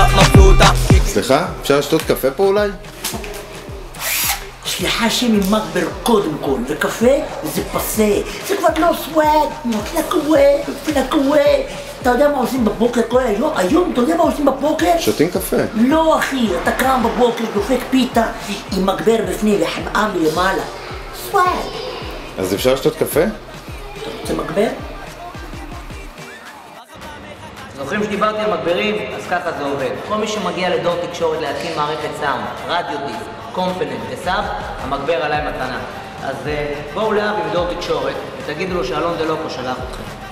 מבסוטה. סליחה, אפשר לשתות קפה פה אולי? סליחה שמי מגבר קודם כל, וקפה זה פסה, זה כבר לא סוואג, פלקווה. אתה יודע מה עושים בבוקר כל היום? אתה יודע מה עושים בבוקר? שותים קפה. לא אחי, אתה קם בבוקר, דופק פיתה עם מגבר בפנים וחמאה מלמעלה. סוואג. אז אפשר לשתות קפה? אתה רוצה מגבר? זוכרים שדיברתי על מגברים? אז ככה זה עובד. כל מי שמגיע לדור תקשורת להתקין מערכת סאונד, רדיו דיסק, קומפוננט וסאב, המגבר עליי מתנה. אז בואו לאב עם דור תקשורת ותגידו לו שאלון דלוקו שלח אתכם.